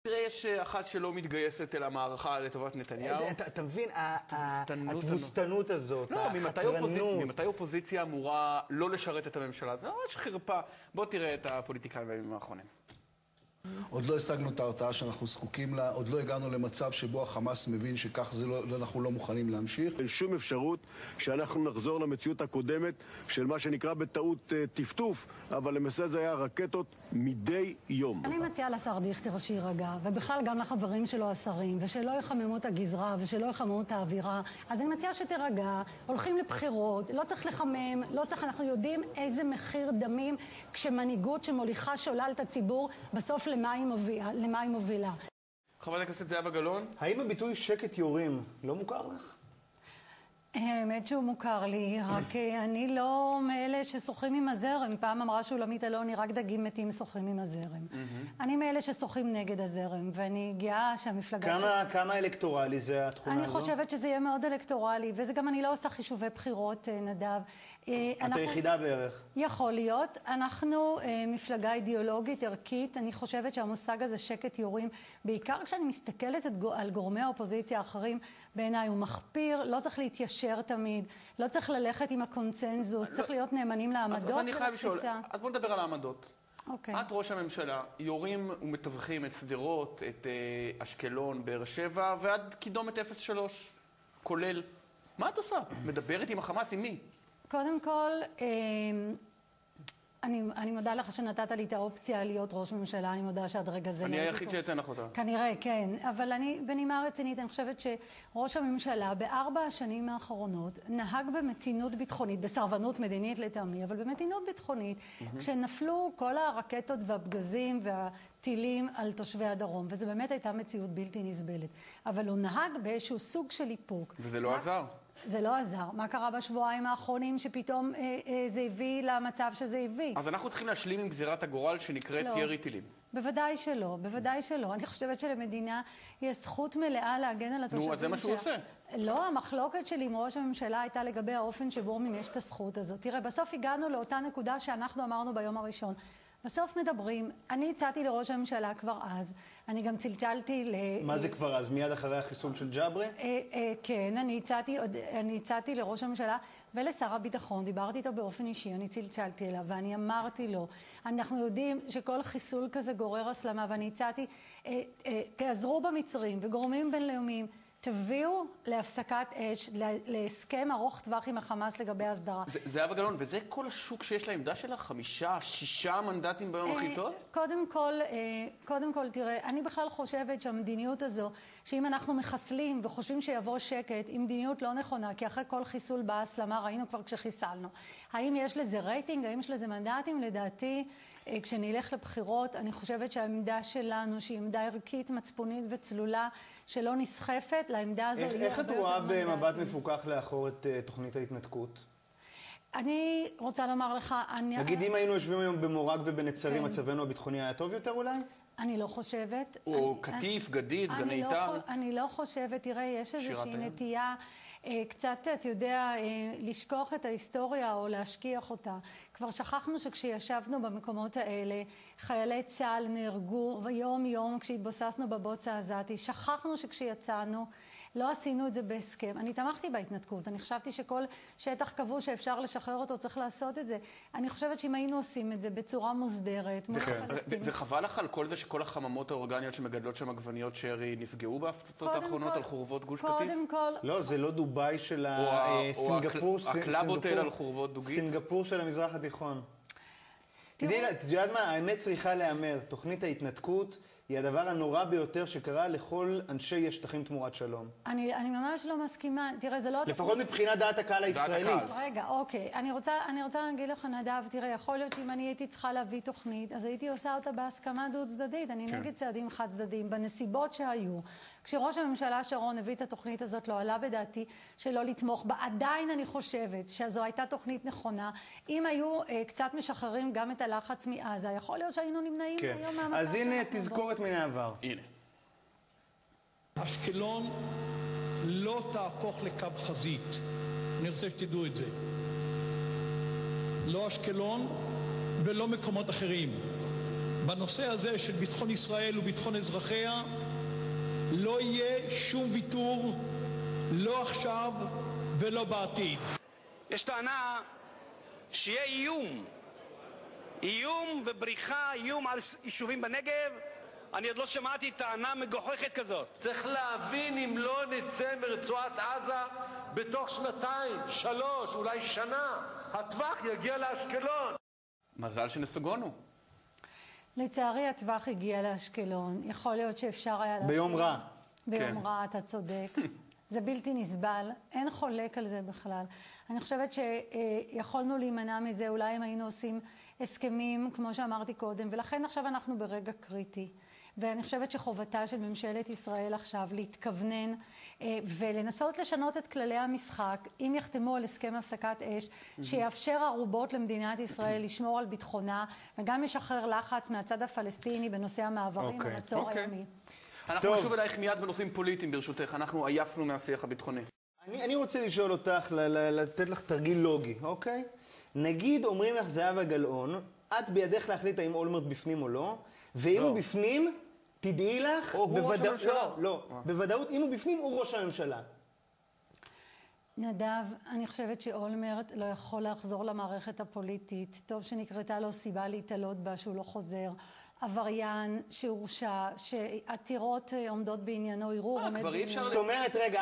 תראה, יש אחת שלא מתגייסת אל המערכה לטובת נתניהו. אתה מבין, התבוסתנות הזאת, החתרנות. ממתי אופוזיציה אמורה לא לשרת את הממשלה? זה ממש חרפה. בוא תראה את הפוליטיקאים בימים האחרונים. עוד לא השגנו את ההרתעה שאנחנו זקוקים לה, עוד לא הגענו למצב שבו החמאס מבין שכך אנחנו לא מוכנים להמשיך. אין שום אפשרות שאנחנו נחזור למציאות הקודמת של מה שנקרא בטעות טפטוף, אבל למעשה זה היה רקטות מדי יום. אני מציעה לשר דיכטר שירגע, ובכלל גם לחברים שלו השרים, ושלא יחממו את הגזרה ושלא יחממו את האווירה. אז אני מציעה שתרגע, הולכים לבחירות, לא צריך לחמם, לא צריך, אנחנו יודעים איזה מחיר דמים כשמנהיגות שמוליכה שולל את הציבור, בסוף למה היא מובילה. חברת הכנסת זהבה גלאון? האם הביטוי שקט יורים לא מוכר לך? האמת שהוא מוכר לי, רק אני לא מאלה ששוחים עם הזרם. פעם אמרה שולמית אלוני, רק דגים מתים שוחים עם הזרם. אני מאלה ששוחים נגד הזרם, ואני גאה שהמפלגה... כמה אלקטורלי זה התכונה הזו? אני חושבת שזה יהיה מאוד אלקטורלי, וזה גם אני לא עושה חישובי בחירות, נדב. את היחידה בערך. יכול להיות. אנחנו מפלגה אידיאולוגית, ערכית. אני חושבת שהמושג הזה, שקט יורים, בעיקר כשאני מסתכלת על גורמי האופוזיציה האחרים, בעיניי הוא מחפיר, לא צריך להתיישר תמיד, לא צריך ללכת עם הקונצנזוס, צריך להיות נאמנים לעמדות. אז אני חייב לשאול, אז בוא נדבר על העמדות. אוקיי. את ראש הממשלה, יורים ומתווכים את סדרות, את אשקלון, באר שבע, ועד קידומת 03, כולל. מה את עושה? מדברת עם החמאס, עם מי? קודם כל, אני מודה לך שנתת לי את האופציה להיות ראש ממשלה, אני מודה שעד רגע זה... אני היחיד שאתן לך אותה. כנראה, כן. אבל אני, בנימה רצינית, אני חושבת שראש הממשלה ב4 השנים האחרונות נהג במתינות ביטחונית, בסרבנות מדינית לטעמי, אבל במתינות ביטחונית, כשנפלו כל הרקטות והפגזים והטילים על תושבי הדרום, וזו באמת הייתה מציאות בלתי נסבלת. אבל הוא נהג באיזשהו סוג של איפוק. וזה לא עזר. זה לא עזר. מה קרה בשבועיים האחרונים שפתאום זה הביא למצב שזה הביא? אז אנחנו צריכים להשלים עם גזירת הגורל שנקראת ירי טילים. בוודאי שלא, בוודאי שלא. אני חושבת שלמדינה יש זכות מלאה להגן על התושבים. נו, אז זה מה שהוא עושה. לא, המחלוקת שלי עם ראש הממשלה הייתה לגבי האופן שבו הוא מימש את הזכות הזאת. תראה, בסוף הגענו לאותה נקודה שאנחנו אמרנו ביום הראשון. בסוף מדברים, אני הצעתי לראש הממשלה כבר אז, אני גם צלצלתי ל... מה זה כבר אז? מיד אחרי החיסול של ג'אברי? כן, אני הצעתי לראש הממשלה ולשר הביטחון, דיברתי איתו באופן אישי, אני צלצלתי אליו ואני אמרתי לו, אנחנו יודעים שכל חיסול כזה גורר הסלמה, ואני הצעתי, תעזרו במצרים וגורמים בינלאומיים, תביאו להפסקת אש, להסכם ארוך טווח עם החמאס לגבי הסדרה. זהבה גלאון, וזה כל השוק שיש לעמדה שלה? 5, 6 מנדטים ביום הכי טוב? קודם כל, תראה, אני בכלל חושבת שהמדיניות הזו, שאם אנחנו מחסלים וחושבים שיבוא שקט, היא מדיניות לא נכונה, כי אחרי כל חיסול באה הסלמה, ראינו כבר כשחיסלנו. האם יש לזה רייטינג? האם יש לזה מנדטים? לדעתי, כשנלך לבחירות, אני חושבת שהעמדה שלנו, שהיא עמדה ערכית, מצפונית וצלולה, שלא נסחפת, לעמדה הזו יהיו הרבה יותר מנדטים. איך את רואה במבט מפוקח לאחור את תוכנית ההתנתקות? אני רוצה לומר לך... נגיד, אם היינו יושבים היום במורג ובנצרים, מצבנו הביטחוני היה טוב יותר אולי? אני לא חושבת. או קטיף, גדית, גני טל. אני לא חושבת, תראה, יש איזושהי נטייה קצת, אתה יודע, לשכוח את ההיסטוריה או להשכיח אותה. כבר שכחנו שכשישבנו במקומות האלה, חיילי צה"ל נהרגו יום כשהתבוססנו בבוץ העזתי. שכחנו שכשיצאנו, לא עשינו את זה בהסכם. אני תמכתי בהתנתקות. אני חשבתי שכל שטח כבוש שאפשר לשחרר אותו, צריך לעשות את זה. אני חושבת שאם היינו עושים את זה בצורה מוסדרת, מול הפלסטינים... וחבל לך על כל זה שכל החממות האורגניות שמגדלות שם עגבניות שרי נפגעו בהפצצות האחרונות על חורבות גוש קטיף? קודם כל... לא, זה לא דובאי של סינגפור. או הקלאבוטל על חורבות דוגית. סינגפור של המזרח התיכון. אתה יודעת מה? האמת צריכה להיאמר. תוכנית ההתנתקות היא הדבר הנורא ביותר שקרה לכל אנשי השטחים תמורת שלום. אני ממש לא מסכימה. תראה, זה לא... לפחות מבחינת דעת הקהל הישראלית. רגע, אוקיי. אני רוצה להגיד לך, נדב, תראה, יכול להיות שאם אני הייתי צריכה להביא תוכנית, אז הייתי עושה אותה בהסכמה דו צדדית. אני נגד צעדים חד צדדיים, בנסיבות שהיו. כשראש הממשלה שרון הביא את התוכנית הזאת, לא עלה בדעתי שלא לתמוך בה. עדיין אני חושבת שזו הייתה תוכנית נכונה. אם היו קצת משחררים גם את הלחץ מעזה, יכול להיות שהיינו נמנעים היום מהמצב. אז הנה תזכורת מן העבר. הנה. אשקלון לא תהפוך לקו חזית. אני רוצה שתדעו את זה. לא אשקלון ולא מקומות אחרים. בנושא הזה של ביטחון ישראל וביטחון אזרחיה לא יהיה שום ויתור, לא עכשיו ולא בעתיד. יש טענה שיהיה איום ובריחה, איום על יישובים בנגב. אני עוד לא שמעתי טענה מגוחכת כזאת. צריך להבין, אם לא נצא מרצועת עזה בתוך 2, 3, אולי שנה, הטווח יגיע לאשקלון. מזל שנסוגונו. לצערי הטווח הגיע לאשקלון. יכול להיות שאפשר היה לאשקלון. ביום רע. ביום רע, אתה צודק. זה בלתי נסבל, אין חולק על זה בכלל. אני חושבת שיכולנו להימנע מזה, אולי אם היינו עושים הסכמים, כמו שאמרתי קודם, ולכן עכשיו אנחנו ברגע קריטי. ואני חושבת שחובתה של ממשלת ישראל עכשיו להתכוונן ולנסות לשנות את כללי המשחק, אם יחתמו על הסכם הפסקת אש, שיאפשר ערובות למדינת ישראל לשמור על ביטחונה, וגם ישחרר לחץ מהצד הפלסטיני בנושא המעברים המצור הימי. אנחנו נשוב אלייך מיד בנושאים פוליטיים, ברשותך. אנחנו עייפנו מהשיח הביטחוני. אני רוצה לשאול אותך, לתת לך תרגיל לוגי, אוקיי? נגיד אומרים לך זהבה גלאון, את בידך להחליט האם אולמרט בפנים או לא, ואם הוא בפנים, תדעי לך... או הוא ראש הממשלה. לא, בוודאות, אם הוא בפנים, הוא ראש הממשלה. נדב, אני חושבת שאולמרט לא יכול לחזור למערכת הפוליטית. טוב שנקראתה לו סיבה להתעלות בה שהוא לא חוזר. עבריין שהורשע, שעתירות עומדות בעניינו, ערעור עומד בעניינו. זאת אומרת, רגע,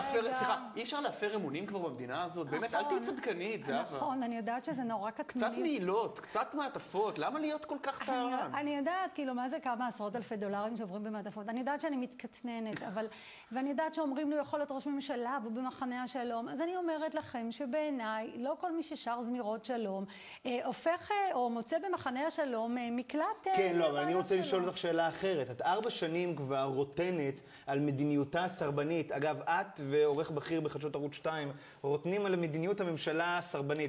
אי אפשר להפר אמונים כבר במדינה הזאת? באמת, אל תהי צדקנית, זהבה. נכון, אני יודעת שזה נורא קטנוני. קצת מעילות, קצת מעטפות, למה להיות כל כך טהרן? אני יודעת, כאילו, מה זה כמה עשרות אלפי דולרים שעוברים במעטפות? אני יודעת שאני מתקטננת, ואני יודעת שאומרים לו יכול להיות ראש ממשלה ובמחנה השלום, אז אני אומרת לכם שבעיניי, לא כל מי ששר זמירות שלום, הופך או מוצא במחנה השלום מקלט... לא, אבל אני רוצה לשאול אותך שאלה אחרת. את 4 שנים כבר רוטנת על מדיניותה הסרבנית. אגב, את ועורך בכיר בחדשות ערוץ 2 רוטנים על מדיניות הממשלה הסרבנית.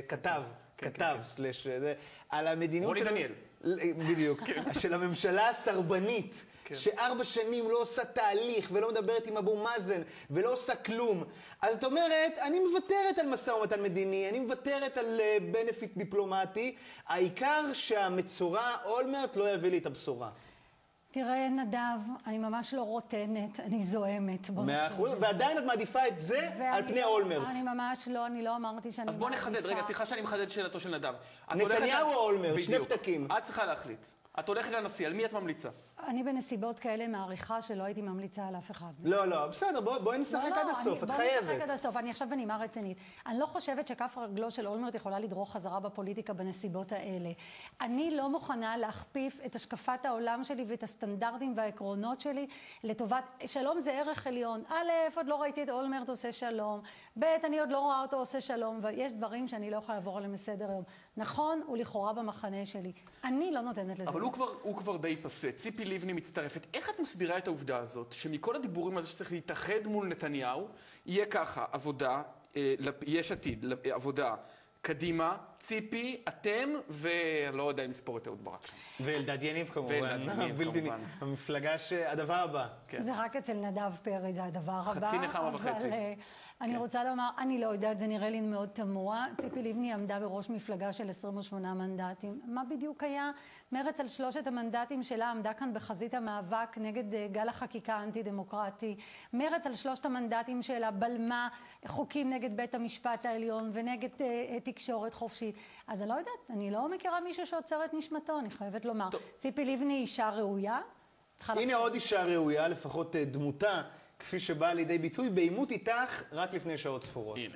כתב, סלש, על המדיניות רוני דניאל. בדיוק. של הממשלה הסרבנית. ש4 שנים לא עושה תהליך ולא מדברת עם אבו מאזן ולא עושה כלום. אז את אומרת, אני מוותרת על משא ומתן מדיני, אני מוותרת על בנפיט דיפלומטי, העיקר שהמצורע אולמרט לא יביא לי את הבשורה. תראה, נדב, אני ממש לא רוטנת, אני זוהמת. 100%, ועדיין את מעדיפה את זה על פני אולמרט. אני ממש לא, אני לא אמרתי שאני... אז בוא נחדד, רגע, סליחה שאני מחדד שאלתו של נדב. נתניהו או אולמרט, שני פתקים. את צריכה להחליט. את הולכת לנשיא, על מי את ממליצה? אני בנסיבות כאלה מעריכה שלא הייתי ממליצה על אף אחד. לא, בסדר, בואי נשחק עד הסוף, את חייבת. בואי נשחק עד הסוף, אני עכשיו בנימה רצינית. אני לא חושבת שכף רגלו של אולמרט יכולה לדרוך חזרה בפוליטיקה בנסיבות האלה. אני לא מוכנה להכפיף את השקפת העולם שלי ואת הסטנדרטים והעקרונות שלי לטובת... שלום זה ערך עליון. א', עוד לא ראיתי את אולמרט עושה שלום. ב', אני עוד לא רואה אותו עושה שלום, ויש דברים שאני לא יכולה לעבור עליהם בסדר היום. נכון, הוא לכאורה במחנה שלי. אני לא נותנת לזה. אבל הוא כבר די פסה. ציפי לבני מצטרפת. איך את מסבירה את העובדה הזאת, שמכל הדיבורים על זה שצריך להתאחד מול נתניהו, יהיה ככה, עבודה, יש עתיד, עבודה, קדימה, ציפי, אתם, ולא יודע אם נספור את אהוד ברק. ואלדד יניב כמובן. המפלגה שהדבר הבא. זה רק אצל נדב פרי, זה הדבר הבא. חצי נחמה וחצי. אני רוצה לומר, אני לא יודעת, זה נראה לי מאוד תמוה. ציפי לבני עמדה בראש מפלגה של 28 מנדטים. מה בדיוק היה? מרץ על 3 המנדטים שלה עמדה כאן בחזית המאבק נגד גל החקיקה האנטי-דמוקרטי. מרץ על 3 המנדטים שלה בלמה חוקים נגד בית המשפט העליון ונגד תקשורת חופשית. אז אני לא יודעת, אני לא מכירה מישהו שעוצר את נשמתו, אני חייבת לומר. ציפי לבני אישה ראויה. הנה עוד אישה ראויה, לפחות דמותה. כפי שבאה לידי ביטוי, בעימות איתך רק לפני שעות ספורות. הנה.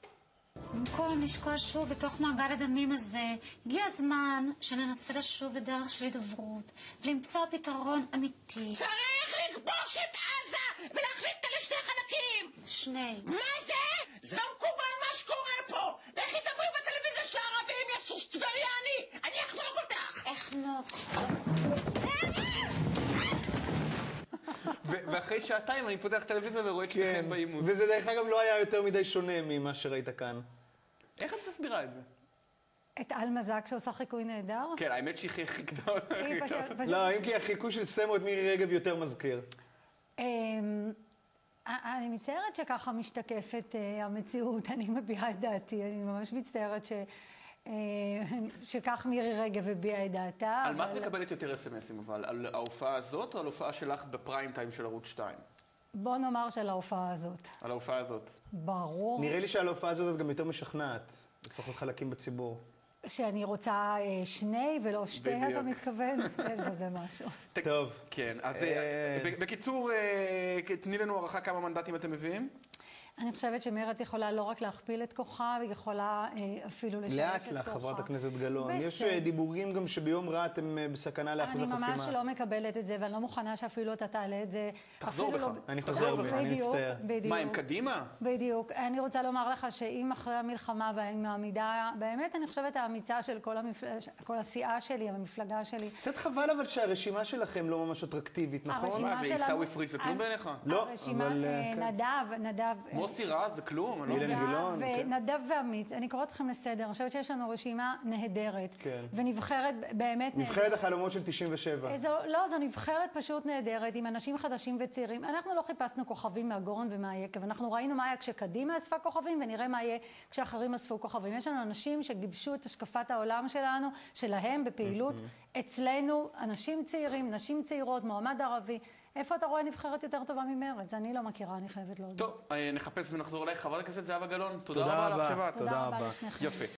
במקום לשקוע שוב בתוך מעגל הדמים הזה, הגיע הזמן שננסה לשוב בדרך של הידברות ולמצוא פתרון אמיתי. צריך לכבוש את עזה ולהחליט אותה לשני חלקים! שני. מה זה? זה לא מקובל מה שקורה פה! לכי דברי בטלוויזיה של הערבים, יא סוס טבריאני! אני אחנוק אותך! אחנוק. ואחרי שעתיים אני פותח טלוויזיה ורואה את שניכם בעימות. וזה דרך אגב לא היה יותר מדי שונה ממה שראית כאן. איך את מסבירה את זה? את אלמה זק שעושה חיקוי נהדר? כן, האמת שהיא חיכתה אותה. לא, אם כי החיקוי של סמו את מירי רגב יותר מזכיר. אני מצטערת שככה משתקפת המציאות, אני מביעה את דעתי, אני ממש מצטערת שכך מירי רגב הביעה את דעתה. על מה את מקבלת יותר אס-אמסים אבל? על ההופעה הזאת או על ההופעה שלך בפריים טיים של ערוץ 2? בוא נאמר של ההופעה הזאת. על ההופעה הזאת. ברור. נראה לי שעל ההופעה הזאת את גם יותר משכנעת, לפחות חלקים בציבור. שאני רוצה שני ולא שתי, אתה מתכוון? יש בזה משהו. טוב. כן, אז בקיצור, תני לנו הערכה כמה מנדטים אתם מביאים? אני חושבת שמרצ יכולה לא רק להכפיל את כוחה, היא יכולה אפילו לשלש את כוחה. לאט לך, חברת הכנסת גלאון. יש דיבורים גם שביום רע אתם בסכנה לאחוז החסימה. אני ממש לא מקבלת את זה, ואני לא מוכנה שאפילו אתה תעלה את זה. תחזור בך. אני חוזר בי, אני מצטער. מה, עם קדימה? בדיוק. אני רוצה לומר לך שאם אחרי המלחמה ועם העמידה, באמת אני חושבת האמיצה של כל הסיעה שלי, המפלגה שלי. קצת חבל אבל שהרשימה שלכם לא ממש אטרקטיבית, נכון? מה, זה עיסאווי פריג' זה כלום בעיניך? לא, אבל... נדב... מוסי רז זה כלום, ונדב ועמית, אני קוראת לכם לסדר, אני חושבת שיש לנו רשימה נהדרת, ונבחרת באמת נהדרת. נבחרת החלומות של 97. לא, זו נבחרת פשוט נהדרת, עם אנשים חדשים וצעירים. אנחנו לא חיפשנו כוכבים מהגורן ומהיקב, אנחנו ראינו מה היה כשקדימה אספה כוכבים, ונראה מה יהיה כשאחרים אספו כוכבים. יש לנו אנשים שגיבשו את השקפת העולם שלנו, שלהם בפעילות, אצלנו אנשים צעירים, נשים צעירות, מועמד ערבי. איפה אתה רואה נבחרת יותר טובה ממרץ? אני לא מכירה, אני חייבת להודות. טוב, נחפש ונחזור אליי. חברת הכנסת זהבה גלאון, תודה רבה לך שבאת. תודה רבה לשניכם. יפה.